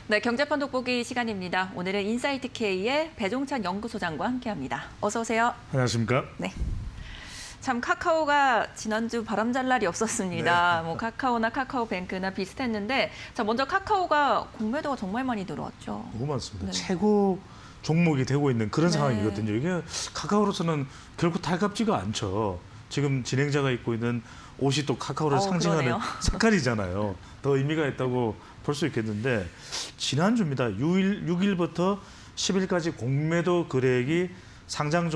네, 경제판 돋보기 시간입니다. 오늘은 인사이트 K의 배종찬 연구소장과 함께합니다. 어서 오세요. 안녕하십니까? 네. 참 카카오가 지난주 바람잘 날이 없었습니다. 네. 뭐 카카오나 카카오뱅크나 비슷했는데, 자 먼저 카카오가 공매도가 정말 많이 들어왔죠. 너무 많습니다. 네. 최고 종목이 되고 있는 그런 네. 상황이거든요. 이게 카카오로서는 결코 달갑지가 않죠. 지금 진행자가 입고 있는 옷이 또 카카오를 상징하는 그러네요. 색깔이잖아요. 더 의미가 있다고 볼 수 있겠는데 지난주입니다. 6일부터 10일까지 공매도 거래액이 상장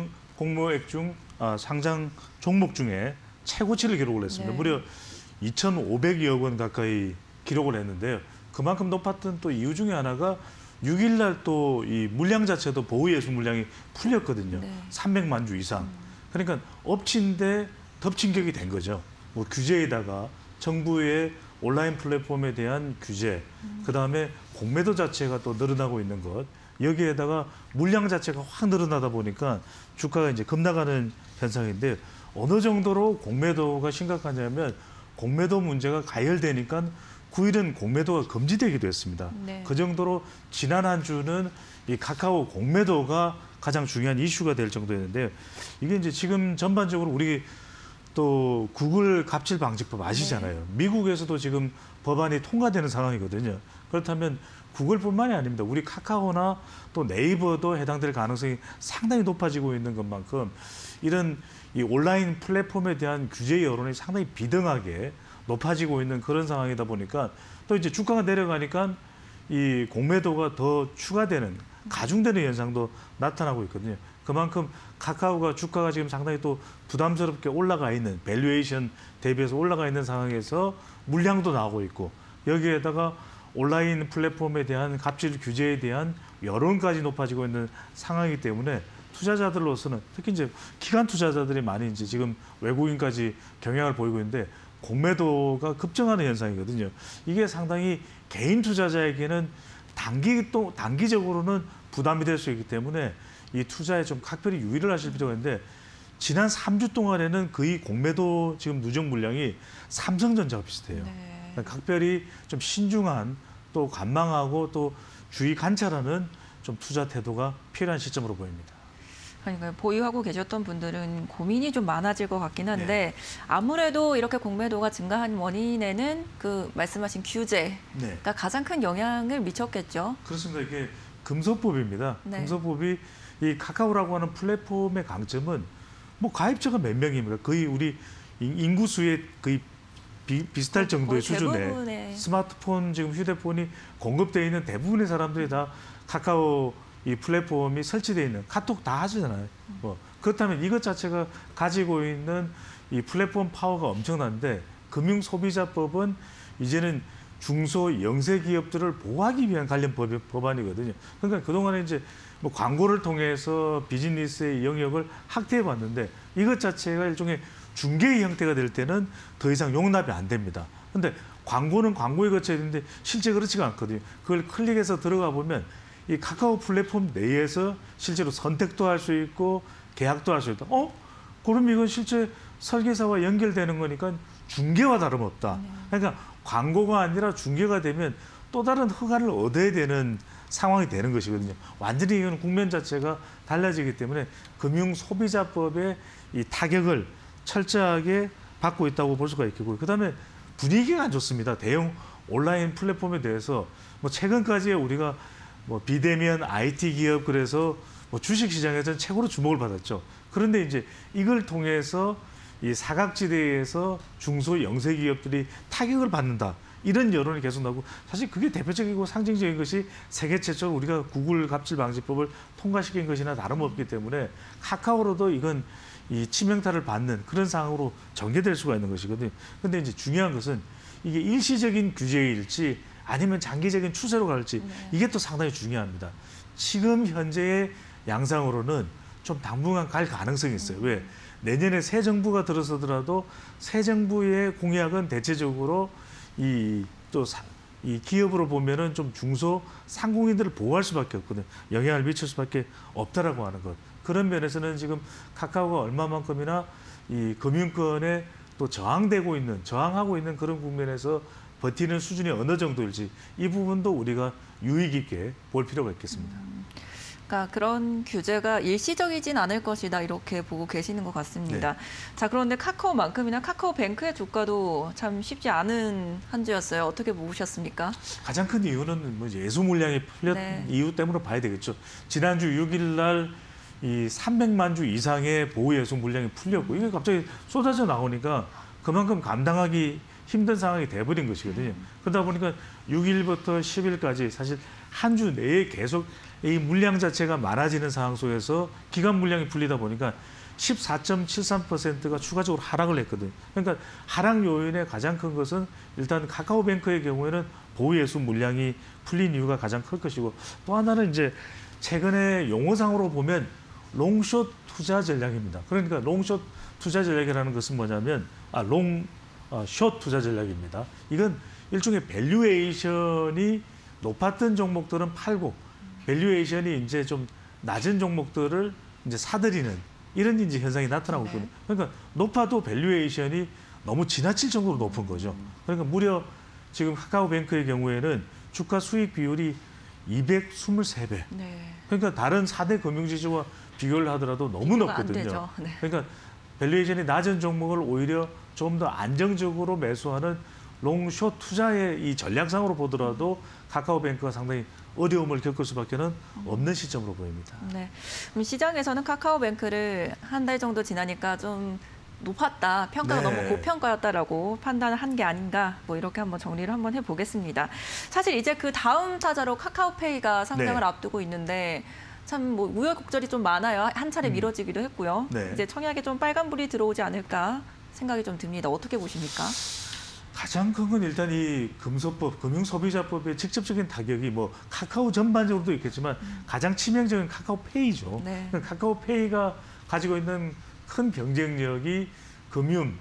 종목 중에 최고치를 기록을 했습니다. 네. 무려 2,500여 원 가까이 기록을 했는데요. 그만큼 높았던 또 이유 중에 하나가 6일 날 또 이 물량 자체도 보호예수 물량이 풀렸거든요. 네. 300만 주 이상. 그러니까 엎친 데 덮친 격이 된 거죠. 뭐 규제에다가 정부의 온라인 플랫폼에 대한 규제, 그다음에 공매도 자체가 또 늘어나고 있는 것, 여기에다가 물량 자체가 확 늘어나다 보니까 주가가 이제 급락하는 현상인데 어느 정도로 공매도가 심각하냐면 공매도 문제가 가열되니까 9일은 공매도가 금지되기도 했습니다. 네. 그 정도로 지난 한 주는 이 카카오 공매도가 가장 중요한 이슈가 될 정도였는데 이게 이제 지금 전반적으로 우리 또 구글 갑질 방지법 아시잖아요. 네. 미국에서도 지금 법안이 통과되는 상황이거든요. 그렇다면 구글뿐만이 아닙니다. 우리 카카오나 또 네이버도 해당될 가능성이 상당히 높아지고 있는 것만큼 이런 이 온라인 플랫폼에 대한 규제 여론이 상당히 비등하게 높아지고 있는 그런 상황이다 보니까 또 이제 주가가 내려가니까 이 공매도가 더 추가되는 가중되는 현상도 나타나고 있거든요. 그만큼 카카오가 주가가 지금 상당히 또 부담스럽게 올라가 있는 밸류에이션 대비해서 올라가 있는 상황에서 물량도 나오고 있고 여기에다가 온라인 플랫폼에 대한 갑질 규제에 대한 여론까지 높아지고 있는 상황이기 때문에 투자자들로서는 특히 이제 기관 투자자들이 많이 이제 지금 외국인까지 경향을 보이고 있는데 공매도가 급증하는 현상이거든요. 이게 상당히 개인 투자자에게는 단기적으로는 부담이 될 수 있기 때문에 이 투자에 좀 각별히 유의를 하실 필요가 있는데 지난 3주 동안에는 거의 공매도 지금 누적 물량이 삼성전자와 비슷해요. 네. 그러니까 각별히 좀 신중한 또 관망하고 또 주의 관찰하는 좀 투자 태도가 필요한 시점으로 보입니다. 그러니까 보유하고 계셨던 분들은 고민이 좀 많아질 것 같긴 한데 네. 아무래도 이렇게 공매도가 증가한 원인에는 그 말씀하신 규제가 네. 가장 큰 영향을 미쳤겠죠. 그렇습니다. 이게 금소법입니다. 네. 금소법이 이 카카오라고 하는 플랫폼의 강점은 뭐 가입자가 몇 명입니까? 거의 우리 인구수의 거의 비슷할 정도의 수준의 대부분의... 스마트폰 지금 휴대폰이 공급되어 있는 대부분의 사람들이 다 카카오 이 플랫폼이 설치되어 있는 카톡 다 하시잖아요. 뭐 그렇다면 이것 자체가 가지고 있는 이 플랫폼 파워가 엄청난데 금융소비자법은 이제는 중소 영세 기업들을 보호하기 위한 관련 법안이거든요. 그러니까 그동안에 이제 뭐 광고를 통해서 비즈니스의 영역을 확대해 봤는데 이것 자체가 일종의 중개의 형태가 될 때는 더 이상 용납이 안 됩니다. 근데 광고는 광고에 거쳐야 되는데 실제 그렇지가 않거든요. 그걸 클릭해서 들어가 보면 이 카카오 플랫폼 내에서 실제로 선택도 할 수 있고 계약도 할 수 있다. 그럼 이건 실제 설계사와 연결되는 거니까 중개와 다름없다. 그러니까 광고가 아니라 중개가 되면 또 다른 허가를 얻어야 되는 상황이 되는 것이거든요. 완전히 이건 국면 자체가 달라지기 때문에 금융소비자법의 이 타격을 철저하게 받고 있다고 볼 수가 있겠고요. 그다음에 분위기가 안 좋습니다. 대형 온라인 플랫폼에 대해서 뭐 최근까지 우리가 뭐 비대면 IT 기업 그래서 뭐 주식시장에서는 최고로 주목을 받았죠. 그런데 이제 이걸 통해서 이 사각지대에서 중소 영세 기업들이 타격을 받는다. 이런 여론이 계속 나오고 사실 그게 대표적이고 상징적인 것이 세계 최초로 우리가 구글 갑질 방지법을 통과시킨 것이나 다름없기 때문에 카카오로도 이건 이 치명타를 받는 그런 상황으로 전개될 수가 있는 것이거든요. 그런데 이제 중요한 것은 이게 일시적인 규제일지 아니면 장기적인 추세로 갈지 이게 또 상당히 중요합니다. 지금 현재의 양상으로는 좀 당분간 갈 가능성이 있어요. 왜? 내년에 새 정부가 들어서더라도 새 정부의 공약은 대체적으로 이 기업으로 보면은 좀 중소 상공인들을 보호할 수밖에 없거든요. 영향을 미칠 수밖에 없다라고 하는 것. 그런 면에서는 지금 카카오가 얼마만큼이나 이 금융권에 또 저항하고 있는 그런 국면에서 버티는 수준이 어느 정도일지 이 부분도 우리가 유의 깊게 볼 필요가 있겠습니다. 그러니까 그런 규제가 일시적이진 않을 것이다 이렇게 보고 계시는 것 같습니다. 네. 자, 그런데 카카오만큼이나 카카오뱅크의 주가도 참 쉽지 않은 한 주였어요. 어떻게 보셨습니까? 가장 큰 이유는 뭐 예수 물량이 풀렸 네. 이유 때문에 봐야 되겠죠. 지난주 6일 날 이 300만 주 이상의 보호 예수 물량이 풀렸고 이게 갑자기 쏟아져 나오니까 그만큼 감당하기 힘든 상황이 돼버린 것이거든요. 그러다 보니까 6일부터 10일까지 사실 한 주 내에 계속 이 물량 자체가 많아지는 상황 속에서 기간 물량이 풀리다 보니까 14.73%가 추가적으로 하락을 했거든요. 그러니까 하락 요인의 가장 큰 것은 일단 카카오뱅크의 경우에는 보호예수 물량이 풀린 이유가 가장 클 것이고 또 하나는 이제 최근에 용어상으로 보면 롱숏 투자 전략입니다. 그러니까 롱숏 투자 전략이라는 것은 뭐냐면 숏 투자 전략입니다. 이건 일종의 밸류에이션이 높았던 종목들은 팔고 밸류에이션이 이제 좀 낮은 종목들을 이제 사들이는 이런 이제 현상이 나타나고 있거든요. 그러니까 높아도 밸류에이션이 너무 지나칠 정도로 높은 거죠. 그러니까 무려 지금 카카오뱅크의 경우에는 주가 수익 비율이 223배. 네. 그러니까 다른 4대 금융지주와 비교를 하더라도 너무 비교가 안 높거든요. 되죠. 네. 그러니까 밸류에이션이 낮은 종목을 오히려 좀 더 안정적으로 매수하는 롱숏 투자의 이 전략상으로 보더라도 카카오뱅크가 상당히 어려움을 겪을 수밖에 없는 시점으로 보입니다. 네. 그럼 시장에서는 카카오뱅크를 한 달 정도 지나니까 좀 높았다, 평가가 네. 너무 고평가였다라고 판단을 한 게 아닌가, 뭐 이렇게 한번 정리를 한번 해보겠습니다. 사실 이제 그 다음 타자로 카카오페이가 상장을 네. 앞두고 있는데 참 뭐 우여곡절이 좀 많아요. 한 차례 미뤄지기도 했고요. 네. 이제 청약에 좀 빨간불이 들어오지 않을까 생각이 좀 듭니다. 어떻게 보십니까? 가장 큰 건 일단 이 금소법, 금융소비자법의 직접적인 타격이 뭐 카카오 전반적으로도 있겠지만 가장 치명적인 카카오페이죠. 네. 그러니까 카카오페이가 가지고 있는 큰 경쟁력이 금융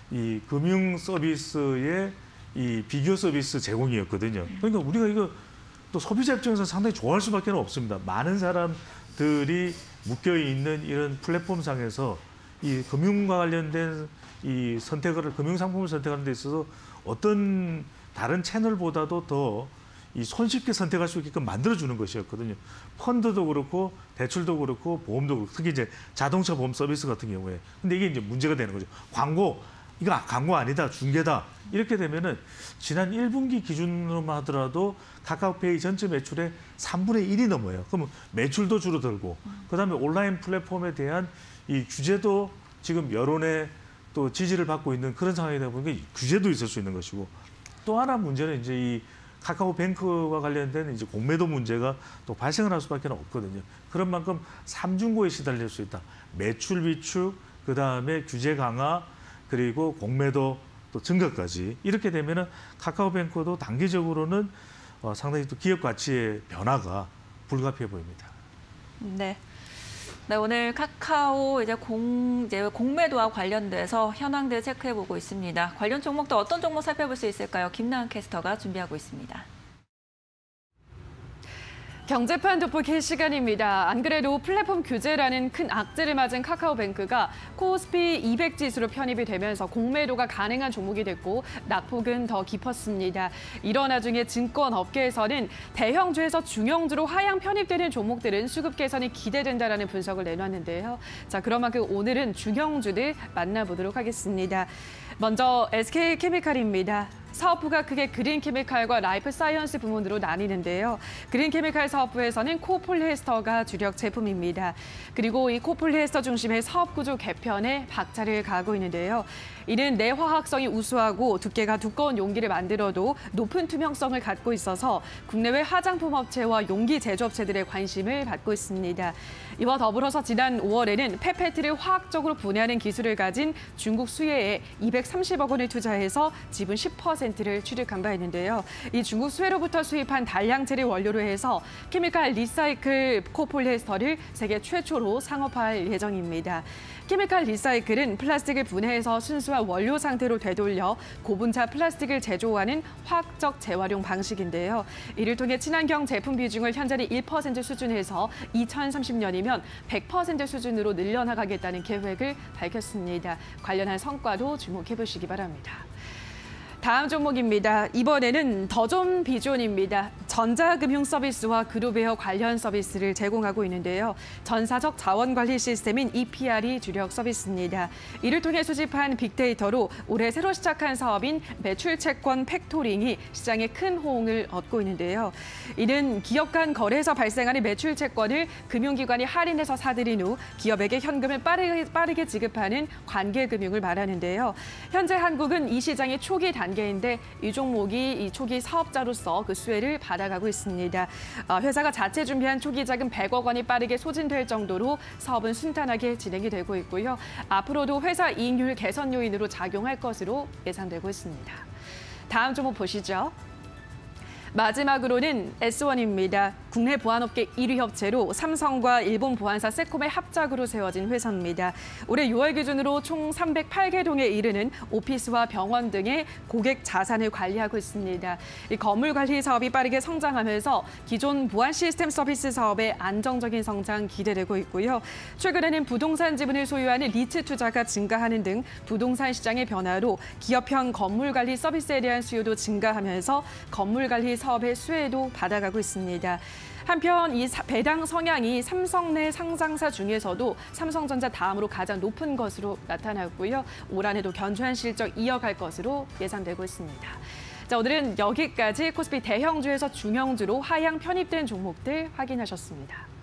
서비스의 이 비교 서비스 제공이었거든요. 그러니까 우리가 이거 또 소비자 입장에서 상당히 좋아할 수밖에 없습니다. 많은 사람들이 묶여 있는 이런 플랫폼상에서 이 금융과 관련된 이 금융 상품을 선택하는 데 있어서 어떤 다른 채널보다도 더 이 손쉽게 선택할 수 있게끔 만들어주는 것이었거든요. 펀드도 그렇고 대출도 그렇고 보험도 그렇고 특히 이제 자동차 보험 서비스 같은 경우에. 근데 이게 이제 문제가 되는 거죠. 이거 광고 아니다, 중개다. 이렇게 되면은 지난 1분기 기준으로만 하더라도 카카오페이 전체 매출의 3분의 1이 넘어요. 그러면 매출도 줄어들고 그다음에 온라인 플랫폼에 대한 이 규제도 지금 여론의 또 지지를 받고 있는 그런 상황이다 보니까 규제도 있을 수 있는 것이고 또 하나 문제는 이제 이 카카오뱅크와 관련된 이제 공매도 문제가 또 발생을 할 수밖에 없거든요. 그런 만큼 삼중고에 시달릴 수 있다. 매출 비축, 그 다음에 규제 강화, 그리고 공매도 또 증가까지 이렇게 되면은 카카오뱅크도 단기적으로는 상당히 또 기업 가치의 변화가 불가피해 보입니다. 네. 네, 오늘 카카오 이제 공매도와 관련돼서 현황들 체크해보고 있습니다. 관련 종목도 어떤 종목 살펴볼 수 있을까요? 김나은 캐스터가 준비하고 있습니다. 경제판 돋보기 시간입니다. 안 그래도 플랫폼 규제라는 큰 악재를 맞은 카카오뱅크가 코스피 200 지수로 편입이 되면서 공매도가 가능한 종목이 됐고 낙폭은 더 깊었습니다. 이런 와중에 증권업계에서는 대형주에서 중형주로 하향 편입되는 종목들은 수급 개선이 기대된다라는 분석을 내놨는데요. 자, 그런 만큼 오늘은 중형주들 만나보도록 하겠습니다. 먼저 SK케미칼입니다. 사업부가 크게 그린케미칼과 라이프사이언스 부문으로 나뉘는데요. 그린케미칼 사업부에서는 코폴리에스터가 주력 제품입니다. 그리고 이 코폴리에스터 중심의 사업구조 개편에 박차를 가하고 있는데요. 이는 내화학성이 우수하고 두께가 두꺼운 용기를 만들어도 높은 투명성을 갖고 있어서 국내외 화장품 업체와 용기 제조업체들의 관심을 받고 있습니다. 이와 더불어서 지난 5월에는 페페트를 화학적으로 분해하는 기술을 가진 중국 수혜에 230억 원을 투자해서 지분 10%를 취득한 바 있는데요. 이 중국 수혜로부터 수입한 단량재를 원료로 해서 케미칼 리사이클 코폴리에스터를 세계 최초로 상업화할 예정입니다. 케미칼 리사이클은 플라스틱을 분해해서 순수한 원료 상태로 되돌려 고분자 플라스틱을 제조하는 화학적 재활용 방식인데요. 이를 통해 친환경 제품 비중을 현재는 1% 수준에서 2030년이면 100% 수준으로 늘려나가겠다는 계획을 밝혔습니다. 관련한 성과도 주목해 보시기 바랍니다. 다음 종목입니다. 이번에는 더존 비존입니다. 전자금융 서비스와 그룹웨어 관련 서비스를 제공하고 있는데요. 전사적 자원관리 시스템인 EPR이 주력 서비스입니다. 이를 통해 수집한 빅데이터로 올해 새로 시작한 사업인 매출채권 팩토링이 시장에 큰 호응을 얻고 있는데요. 이는 기업 간 거래에서 발생하는 매출채권을 금융기관이 할인해서 사들인 후 기업에게 현금을 빠르게 지급하는 관계금융을 말하는데요. 현재 한국은 이 시장의 초기 단계인데 이 종목이 이 초기 사업자로서 그 수혜를 받아가고 있습니다. 회사가 자체 준비한 초기 자금 100억 원이 빠르게 소진될 정도로 사업은 순탄하게 진행이 되고 있고요. 앞으로도 회사 이익률 개선 요인으로 작용할 것으로 예상되고 있습니다. 다음 종목 보시죠. 마지막으로는 S1입니다. 국내 보안업계 1위 업체로 삼성과 일본 보안사 세콤의 합작으로 세워진 회사입니다. 올해 6월 기준으로 총 308개 동에 이르는 오피스와 병원 등의 고객 자산을 관리하고 있습니다. 이 건물 관리 사업이 빠르게 성장하면서 기존 보안 시스템 서비스 사업의 안정적인 성장 기대되고 있고요. 최근에는 부동산 지분을 소유하는 리츠 투자가 증가하는 등 부동산 시장의 변화로 기업형 건물 관리 서비스에 대한 수요도 증가하면서 건물 관리 사업의 수혜도 받아가고 있습니다. 한편 이 배당 성향이 삼성 내 상장사 중에서도 삼성전자 다음으로 가장 높은 것으로 나타났고요. 올 한해도 견조한 실적 이어갈 것으로 예상되고 있습니다. 자, 오늘은 여기까지 코스피 대형주에서 중형주로 하향 편입된 종목들 확인하셨습니다.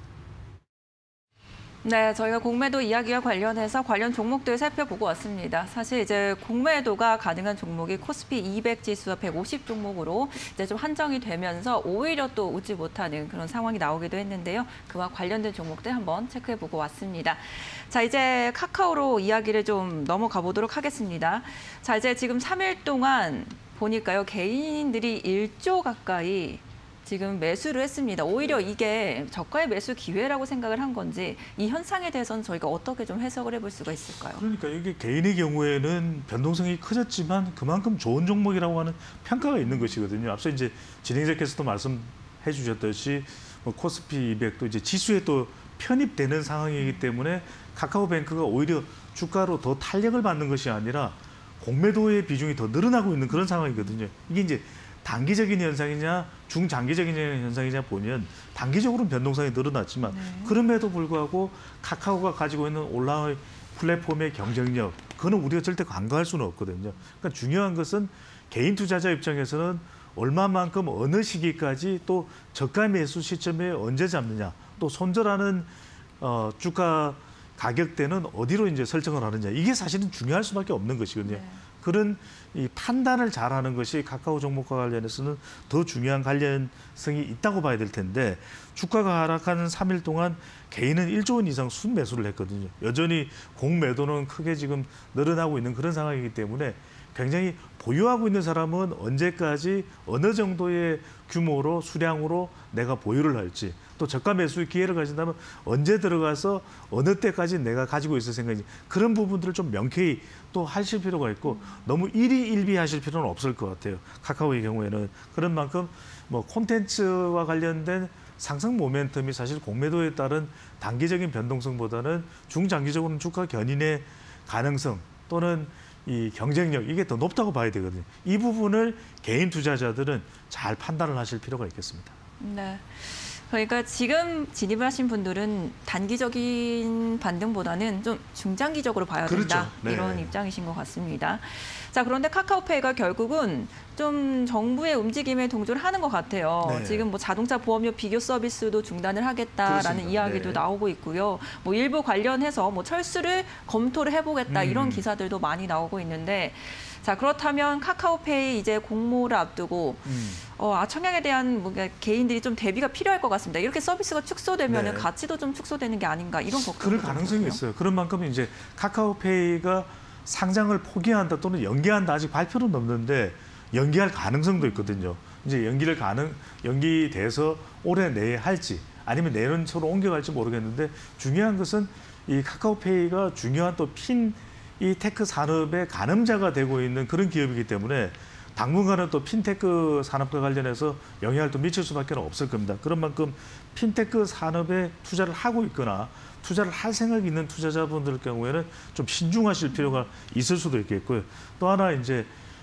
네, 저희가 공매도 이야기와 관련해서 관련 종목들 살펴보고 왔습니다. 사실 이제 공매도가 가능한 종목이 코스피 200 지수와 150 종목으로 이제 좀 한정이 되면서 오히려 또 웃지 못하는 그런 상황이 나오기도 했는데요. 그와 관련된 종목들 한번 체크해보고 왔습니다. 자, 이제 카카오로 이야기를 좀 넘어가 보도록 하겠습니다. 자, 이제 지금 3일 동안 보니까요, 개인들이 1조 가까이 지금 매수를 했습니다. 오히려 이게 저가의 매수 기회라고 생각을 한 건지 이 현상에 대해서는 저희가 어떻게 좀 해석을 해볼 수가 있을까요? 그러니까 이게 개인의 경우에는 변동성이 커졌지만 그만큼 좋은 종목이라고 하는 평가가 있는 것이거든요. 앞서 이제 진행자께서도 말씀해 주셨듯이 코스피 200도 이제 지수에 또 편입되는 상황이기 때문에 카카오뱅크가 오히려 주가로 더 탄력을 받는 것이 아니라 공매도의 비중이 더 늘어나고 있는 그런 상황이거든요. 이게 이제 단기적인 현상이냐 중장기적인 현상이냐 보면 단기적으로는 변동성이 늘어났지만 그럼에도 불구하고 카카오가 가지고 있는 온라인 플랫폼의 경쟁력 그거는 우리가 절대 간과할 수는 없거든요. 그러니까 중요한 것은 개인 투자자 입장에서는 얼마만큼 어느 시기까지 또 저가 매수 시점에 언제 잡느냐 또 손절하는 주가 가격대는 어디로 이제 설정을 하느냐 이게 사실은 중요할 수밖에 없는 것이거든요. 네. 그런 이 판단을 잘하는 것이 카카오 종목과 관련해서는 더 중요한 관련성이 있다고 봐야 될 텐데 주가가 하락하는 3일 동안 개인은 1조 원 이상 순매수를 했거든요. 여전히 공매도는 크게 지금 늘어나고 있는 그런 상황이기 때문에 굉장히 보유하고 있는 사람은 언제까지 어느 정도의 규모로 수량으로 내가 보유를 할지 또 저가 매수의 기회를 가진다면 언제 들어가서 어느 때까지 내가 가지고 있을 생각인지 그런 부분들을 좀 명쾌히 또 하실 필요가 있고 너무 일희일비하실 필요는 없을 것 같아요. 카카오의 경우에는 그런 만큼 뭐 콘텐츠와 관련된 상승 모멘텀이 사실 공매도에 따른 단기적인 변동성보다는 중장기적으로는 주가 견인의 가능성 또는 이 경쟁력 이게 더 높다고 봐야 되거든요. 이 부분을 개인 투자자들은 잘 판단을 하실 필요가 있겠습니다. 네. 그러니까 지금 진입을 하신 분들은 단기적인 반등보다는 좀 중장기적으로 봐야 된다. 그렇죠. 네. 이런 입장이신 것 같습니다. 자, 그런데 카카오페이가 결국은 좀 정부의 움직임에 동조를 하는 것 같아요. 네. 지금 뭐 자동차 보험료 비교 서비스도 중단을 하겠다라는 그렇습니다. 이야기도 네. 나오고 있고요. 뭐 일부 관련해서 뭐 철수를 검토를 해보겠다 이런 기사들도 많이 나오고 있는데 자, 그렇다면 카카오페이 이제 공모를 앞두고 청약에 대한 뭔가 개인들이 좀 대비가 필요할 것 같습니다. 이렇게 서비스가 축소되면 네. 가치도 좀 축소되는 게 아닌가 이런 걱정이 그럴 가능성이 있어요. 그런 만큼 이제 카카오페이가 상장을 포기한다 또는 연기한다 아직 발표는 없는데 연기할 가능성도 있거든요. 이제 연기돼서 올해 내에 할지 아니면 내년처로 옮겨갈지 모르겠는데 중요한 것은 이 카카오페이가 중요한 또 이 테크 산업의 가늠자가 되고 있는 그런 기업이기 때문에 당분간은 또 핀테크 산업과 관련해서 영향을 또 미칠 수밖에 없을 겁니다. 그런 만큼 핀테크 산업에 투자를 하고 있거나 투자를 할 생각이 있는 투자자분들 경우에는 좀 신중하실 필요가 있을 수도 있겠고요. 또 하나 이제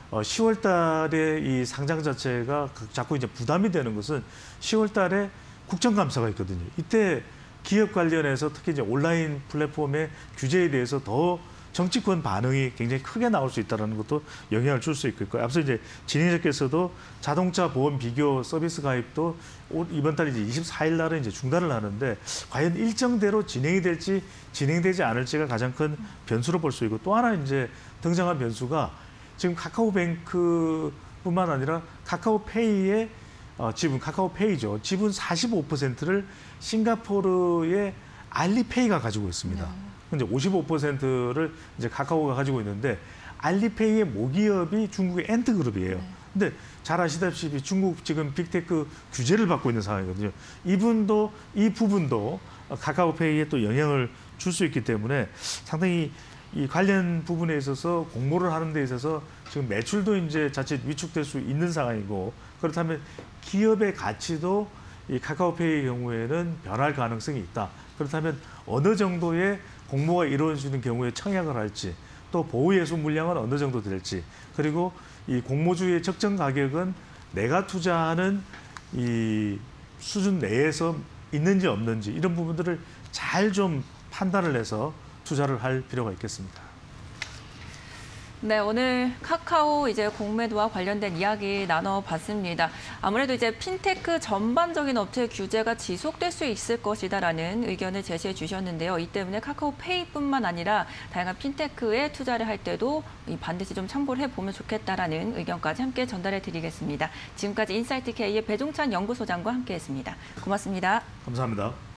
10월 달에 이 상장 자체가 자꾸 이제 부담이 되는 것은 10월 달에 국정감사가 있거든요. 이때 기업 관련해서 특히 이제 온라인 플랫폼의 규제에 대해서 더 정치권 반응이 굉장히 크게 나올 수 있다는 것도 영향을 줄 수 있고, 앞서 이제 진행자께서도 자동차 보험 비교 서비스 가입도 이번 달 이제 24일 날은 이제 중단을 하는데, 과연 일정대로 진행이 될지 진행되지 않을지가 가장 큰 변수로 볼 수 있고, 또 하나 이제 등장한 변수가 지금 카카오뱅크뿐만 아니라 카카오페이의 지분, 카카오페이죠. 지분 45%를 싱가포르의 알리페이가 가지고 있습니다. 이제 55%를 이제 카카오가 가지고 있는데, 알리페이의 모기업이 중국의 엔트그룹이에요. 근데 잘 아시다시피 중국 지금 빅테크 규제를 받고 있는 상황이거든요. 이 부분도 카카오페이에 또 영향을 줄 수 있기 때문에 상당히 이 관련 부분에 있어서 공모를 하는 데 있어서 지금 매출도 이제 자칫 위축될 수 있는 상황이고, 그렇다면 기업의 가치도 이 카카오페이의 경우에는 변할 가능성이 있다. 그렇다면 어느 정도의 공모가 이루어지는 경우에 청약을 할지, 또 보호예수 물량은 어느 정도 될지, 그리고 이 공모주의 적정 가격은 내가 투자하는 이 수준 내에서 있는지 없는지, 이런 부분들을 잘 좀 판단을 해서 투자를 할 필요가 있겠습니다. 네, 오늘 카카오 이제 공매도와 관련된 이야기 나눠봤습니다. 아무래도 이제 핀테크 전반적인 업체 규제가 지속될 수 있을 것이다라는 의견을 제시해 주셨는데요. 이 때문에 카카오페이뿐만 아니라 다양한 핀테크에 투자를 할 때도 반드시 좀 참고를 해보면 좋겠다라는 의견까지 함께 전달해 드리겠습니다. 지금까지 인사이트 K의 배종찬 연구소장과 함께했습니다. 고맙습니다. 감사합니다.